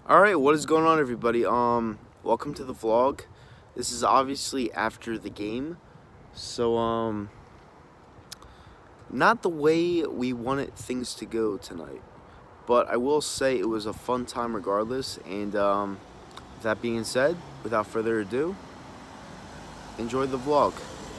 Alright, what is going on, everybody? Welcome to the vlog. This is obviously after the game. So, not the way we wanted things to go tonight. But I will say it was a fun time regardless. And, that being said, without further ado, enjoy the vlog.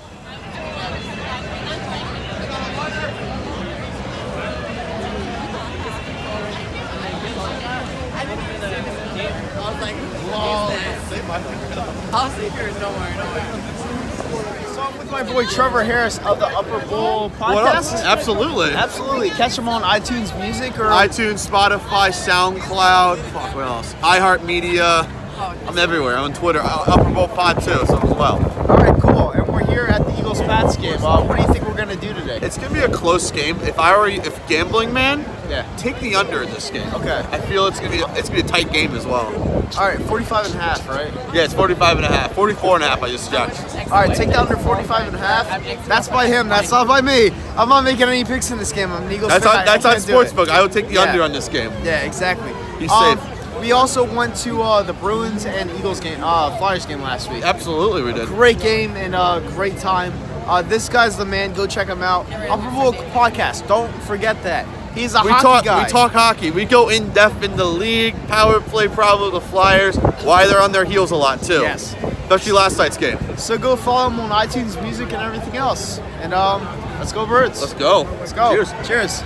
I'll see yours, don't worry. So I'm with my boy Trevor Harris of the Upper Bowl podcast. Absolutely. Absolutely. Catch him on iTunes Music or iTunes, Spotify, SoundCloud, fuck, what else? iHeartMedia. I'm everywhere. I'm on Twitter. Upper Bowl Pod too, so as well. All right, cool. And we're here at the Eagles-Pats game. What do you think we're gonna do today? It's gonna be a close game. If gambling man, Yeah. take the under in this game. Okay. I feel it's gonna be a tight game as well. All right, 45.5, right? Yeah, it's 45.5, 44.5. I just checked. All right, take the under 45.5. That's by him. That's not by me. I'm not making any picks in this game. I'm an Eagles That's fan. on, that's I on can't do it. Sportsbook. I would take the Yeah. under on this game. Yeah, exactly. He's safe. We also went to the Bruins and Eagles game, Flyers game last week. Absolutely, we did. Great game and great time. This guy's the man. Go check him out. Upper Bowl podcast. Don't forget that. He's a hockey guy. We talk hockey. We go in depth in the league, power play problem with the Flyers, why they're on their heels a lot too. Yes. Especially last night's game. So go follow him on iTunes Music and everything else. And let's go Birds. Let's go. Let's go. Cheers. Cheers.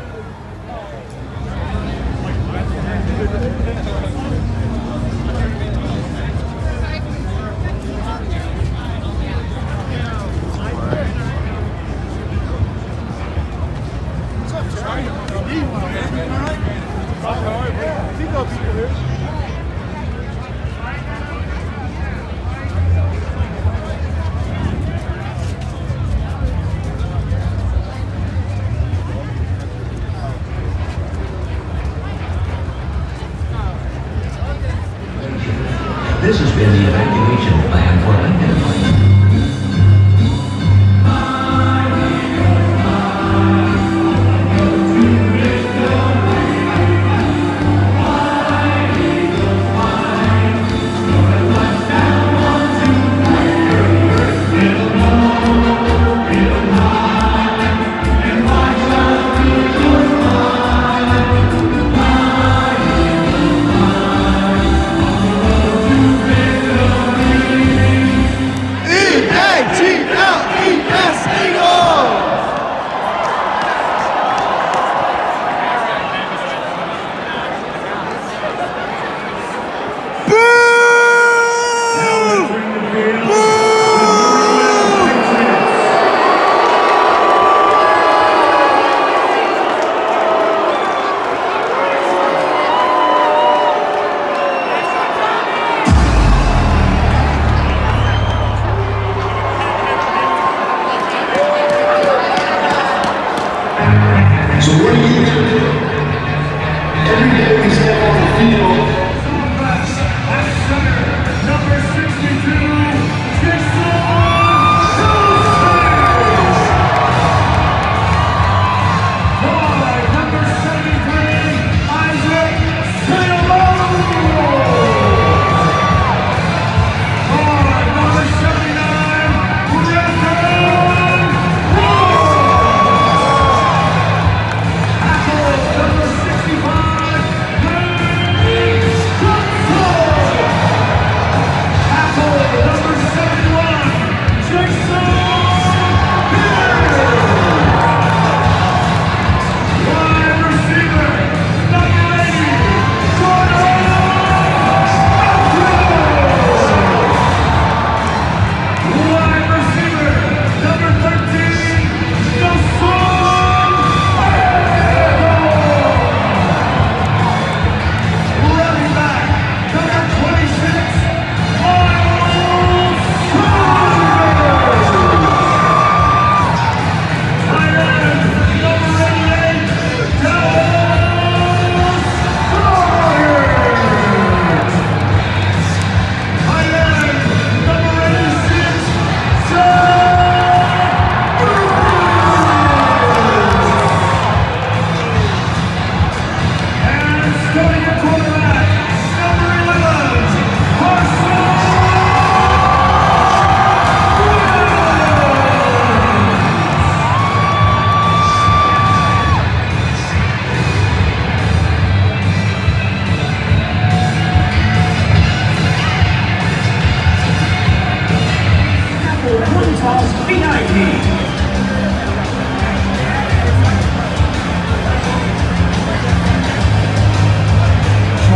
This has been the evacuation plan for Lincoln.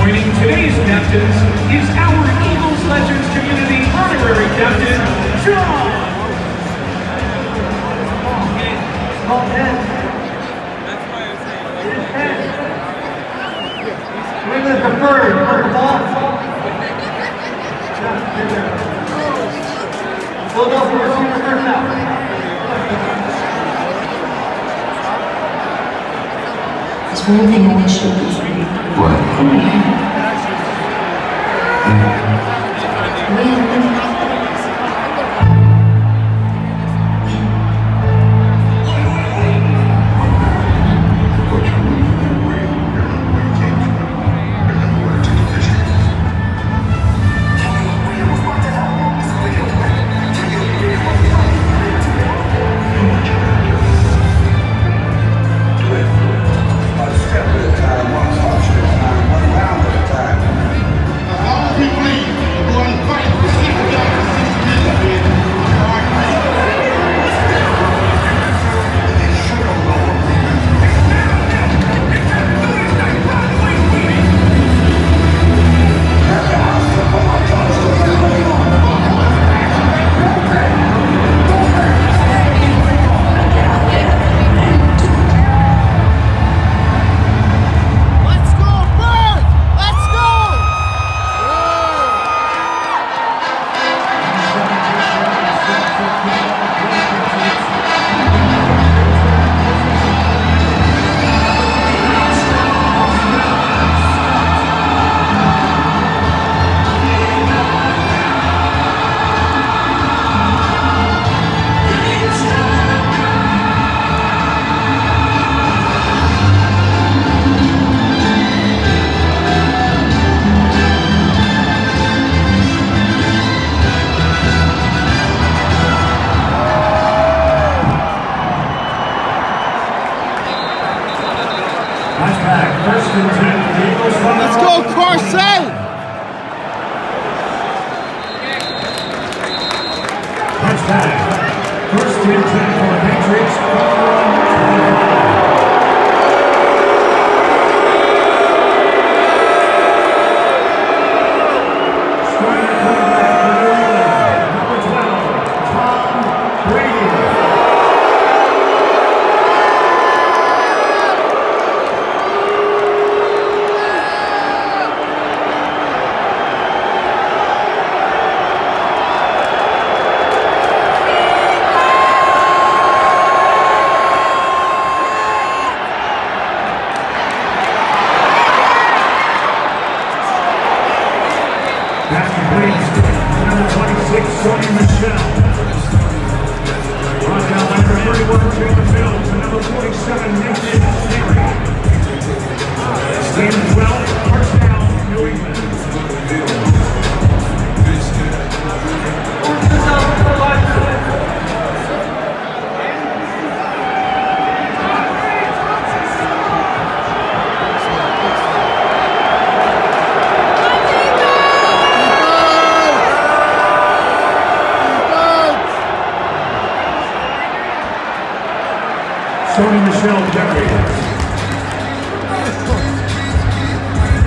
Joining today's captains is our Eagles Legends Community Honorary Captain, John. Ball 10. It is 10. England deferred on the ball. Philadelphia receiver first down. There's one thing I want you to do for me. What? Come here. Let's go, Carson! Touchdown. First and 10 for the Patriots. Number 26, Sony Michelle. Brought down by number 31, Taylor Fields, and number 47, Nathan Stanley. Game 12, first down, New England. Sony Michelle Jeffries.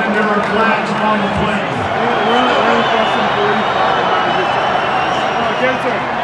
when there are flags on the plane. We're on the question 45. Get it to him.